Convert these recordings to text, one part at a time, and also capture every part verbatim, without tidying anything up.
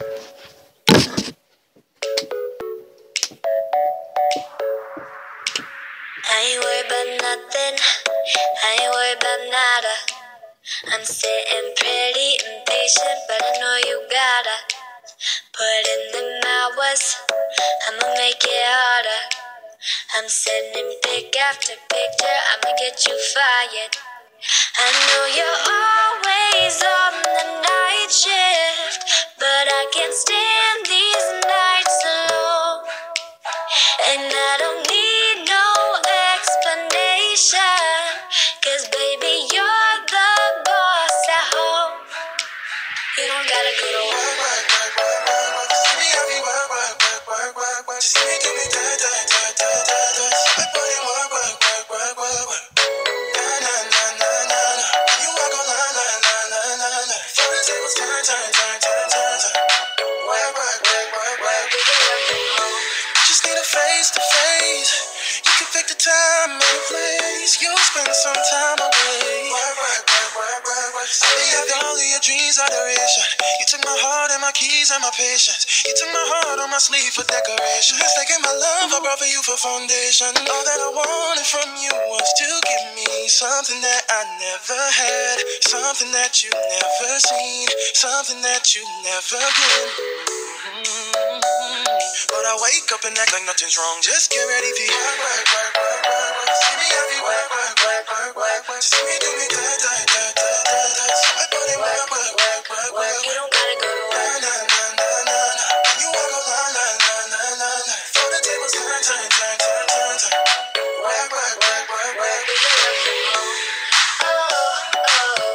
I ain't worried about nothing, I ain't worried about nada. I'm sitting pretty impatient, but I know you gotta put in them hours, I'ma make it harder. I'm sending pic after picture, I'ma get you fired. I know you're always on the night shift, but I can't stand these nights alone. And I don't need no explanation, cause baby, you're the boss at home. You don't gotta go to work, work, work, work, work, work. See me every work, work, work, work, work, work. See me do me da, da, da, da, da, da. I put in work, work, work, work, work, work. Na, na, na, na, na, na. You walk on la, la, la, la, la, la. For the tables turn, turn, turn, turn, turn, turn. Work, work, work, work, work. We can work from home. Just need a face to face. You can pick the time and the place. You'll spend some time away. Work, work, work, work, work, work. Say you have all of your dreams adoration. You took my heart and my keys and my patience. You took my heart on my sleeve for decoration. Mistaken my love, I brought for you for foundation. All that I wanted from you was to give me something that I never had, something that you never seen, something that you never been. Mm-hmm. But I wake up and act like nothing's wrong. Just get ready for you. Work, work, work, work, work, work. See me everywhere. Work, work, work, work, work. See me do me da, da, da, da, da, da. I put in work, work, work, work, work. You don't gotta go to work. Na, na, na, na, na. You walk on la, la, la, la, la, la. For the tables turn, turn, turn, turn, turn, turn. Work, work, work, work, work. We can work from home. Oh, oh.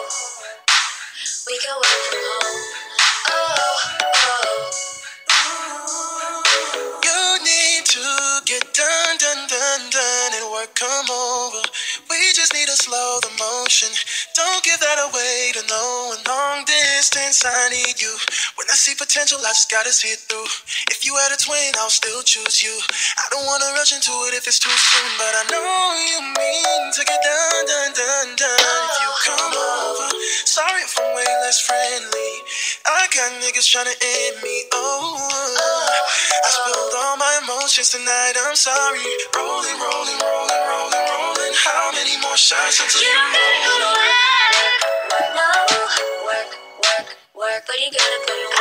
We can work from home. Oh, oh. You need to get done, done, done, done, and work come over. We just need to slow the motion. Don't give that away to no one. Long distance, I need you. When I see potential, I just gotta see it through. If you had a twin, I'll still choose you. I don't wanna rush into it if it's too soon, but I know you mean to get done, done, done, done. If you come over, sorry if I'm way less friendly. I got niggas tryna end me. Oh, I spilled all my emotions tonight. I'm sorry. Rolling, rolling, rolling, rolling, rolling. How many more shots until you, you don't gotta go to work? Work, no. Work, work, work, but you gotta put in work.